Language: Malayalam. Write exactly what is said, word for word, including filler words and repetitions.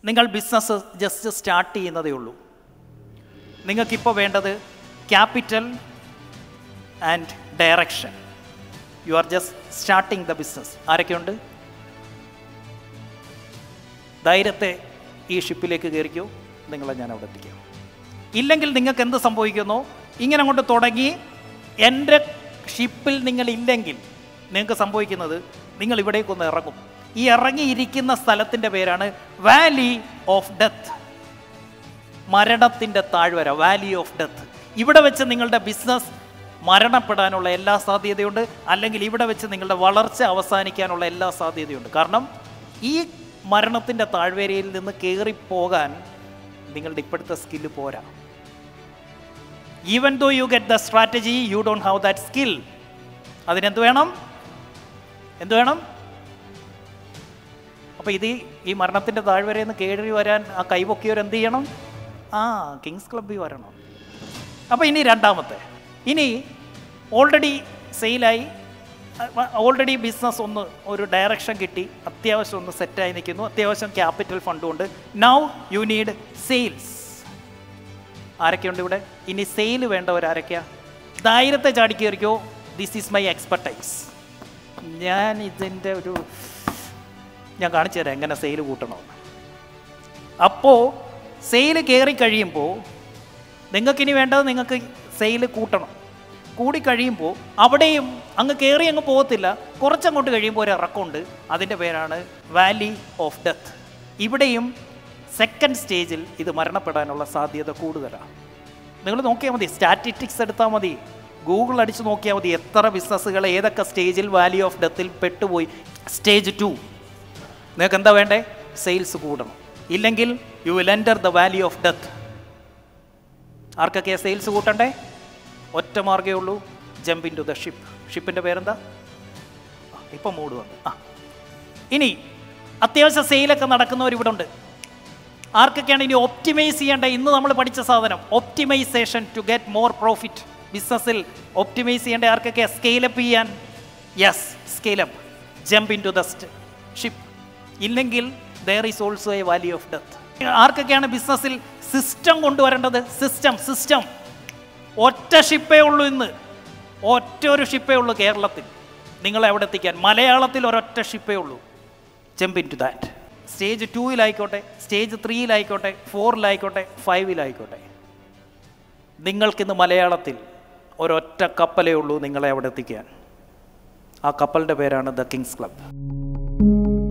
നിങ്ങൾ ബിസിനസ് ജസ്റ്റ് സ്റ്റാർട്ട് ചെയ്യുന്നതേ ഉള്ളൂ. നിങ്ങൾക്കിപ്പോൾ വേണ്ടത് capital and direction. You are just starting the business. ആരൊക്കെയുണ്ട്? ധൈര്യത്തെ ഈ ഷിപ്പിലേക്ക് കയറിക്കോ, നിങ്ങളെ ഞാൻ അവിടെ എത്തിക്കാം. ഇല്ലെങ്കിൽ നിങ്ങൾക്ക് എന്ത് സംഭവിക്കുന്നു? ഇങ്ങനെ അങ്ങോട്ട് തുടങ്ങി എൻ്റെ ഷിപ്പിൽ നിങ്ങളില്ലെങ്കിൽ നിങ്ങൾക്ക് സംഭവിക്കുന്നത് നിങ്ങൾ ഇവിടേക്കൊന്ന് ഇറങ്ങും. ഈ ഇറങ്ങിയിരിക്കുന്ന സ്ഥലത്തിൻ്റെ പേരാണ് വാലി ഓഫ് ഡെത്ത്, മരണത്തിൻ്റെ താഴ്വര, വാലി ഓഫ് ഡെത്ത്. ഇവിടെ വെച്ച് നിങ്ങളുടെ ബിസിനസ് മരണപ്പെടാനുള്ള എല്ലാ സാധ്യതയുണ്ട്, അല്ലെങ്കിൽ ഇവിടെ വെച്ച് നിങ്ങളുടെ വളർച്ച അവസാനിക്കാനുള്ള എല്ലാ സാധ്യതയുണ്ട്. കാരണം ഈ മരണത്തിൻ്റെ താഴ്വരയിൽ നിന്ന് കയറിപ്പോകാൻ നിങ്ങളുടെ ഇപ്പോഴത്തെ സ്കില്ല് പോരാ. Even though you get the strategy, you don't have that skill. അതിനെന്ത് വേണം? എന്ത് വേണം? അപ്പോൾ ഇത് ഈ മരണത്തിൻ്റെ താഴ്വരയിൽ നിന്ന് കയറി വരാൻ ആ കൈപൊക്കിയവർ എന്ത് ചെയ്യണം? ആ കിങ്സ് ക്ലബ്ബിൽ വരണം. അപ്പോൾ ഇനി രണ്ടാമത്തെ, ഇനി ഓൾറെഡി സെയിലായി, ഓൾറെഡി ബിസിനസ് ഒന്ന് ഒരു ഡയറക്ഷൻ കിട്ടി, അത്യാവശ്യം ഒന്ന് സെറ്റായി നിൽക്കുന്നു, അത്യാവശ്യം ക്യാപിറ്റൽ ഫണ്ടും ഉണ്ട്. Now you need sales. ആരൊക്കെയുണ്ട് ഇവിടെ? ഇനി സെയിൽ വേണ്ടവരാരൊക്കെയാ? ധൈര്യത്തെ ചാടി കയറിക്കോ. This is my expertise. ഞാൻ ഇതിൻ്റെ ഒരു ഞാൻ കാണിച്ചു തരാം എങ്ങനെ സെയിൽ കൂട്ടണമെന്ന്. അപ്പോൾ സെയിൽ കയറി കഴിയുമ്പോൾ നിങ്ങൾക്കിനി വേണ്ടത് നിങ്ങൾക്ക് സെയിൽ കൂട്ടണം. കൂടിക്കഴിയുമ്പോൾ അവിടെയും അങ്ങ് കയറി അങ്ങ് പോകത്തില്ല, കുറച്ചങ്ങോട്ട് കഴിയുമ്പോൾ ഒരു ഇറക്കമുണ്ട്, അതിൻ്റെ പേരാണ് വാലി ഓഫ് ഡെത്ത്. ഇവിടെയും സെക്കൻഡ് സ്റ്റേജിൽ ഇത് മരണപ്പെടാനുള്ള സാധ്യത കൂടുതലാണ്. നിങ്ങൾ നോക്കിയാൽ മതി, സ്റ്റാറ്റിസ്റ്റിക്സ് എടുത്താൽ മതി, ഗൂഗിൾ അടിച്ച് നോക്കിയാൽ മതി എത്ര ബിസിനസ്സുകൾ ഏതൊക്കെ സ്റ്റേജിൽ വാലി ഓഫ് ഡെത്തിൽ പെട്ടുപോയി. സ്റ്റേജ് ടു നിങ്ങൾക്ക് എന്താ വേണ്ടേ? സെയിൽസ് കൂടണം. ഇല്ലെങ്കിൽ you will enter the valley of death. ആർക്കൊക്കെയാണ് സെയിൽസ് കൂട്ടണ്ടേ? ഒറ്റ മാർഗ്ഗമേ ഉള്ളൂ, jump in to the ship. ഷിപ്പിൻ്റെ പേരെന്താ? ഇപ്പം മൂഡ് വന്നു. ആ ഇനി അത്യാവശ്യം സെയിലൊക്കെ നടക്കുന്നവർ ഇവിടെ ഉണ്ട്. ആർക്കൊക്കെയാണ് ഇനി ഒപ്റ്റിമൈസ് ചെയ്യേണ്ട? ഇന്ന് നമ്മൾ പഠിച്ച സാധനം optimization to get more profit. ബിസിനസ്സിൽ ഒപ്റ്റിമൈസ് ചെയ്യേണ്ട ആർക്കൊക്കെ? സ്കെയിലപ്പ് ചെയ്യാൻ. Yes, scale up, jump in to the ship. ഇല്ലെങ്കിൽ there is also a valley of death. ആർക്കൊക്കെയാണ് ബിസിനസ്സിൽ സിസ്റ്റം കൊണ്ടുവരേണ്ടത്? സിസ്റ്റം സിസ്റ്റം ഒറ്റ ഷിപ്പേ ഉള്ളൂ ഇന്ന്, ഒറ്റ ഒരു ഷിപ്പേ ഉള്ളൂ കേരളത്തിൽ നിങ്ങളെ എവിടെ എത്തിക്കാൻ. മലയാളത്തിൽ ഒരൊറ്റ ഷിപ്പേ ഉള്ളൂ. Jump in to that. Stage ടൂവിലായിക്കോട്ടെ, സ്റ്റേജ് ത്രീയിലായിക്കോട്ടെ, ഫോറിലായിക്കോട്ടെ, ഫൈവിലായിക്കോട്ടെ, നിങ്ങൾക്കിന്ന് മലയാളത്തിൽ ഒരൊറ്റ കപ്പലേ ഉള്ളൂ നിങ്ങളെ അവിടെ എത്തിക്കാൻ. ആ കപ്പലിൻ്റെ പേരാണ് ദ കിങ്സ് ക്ലബ്.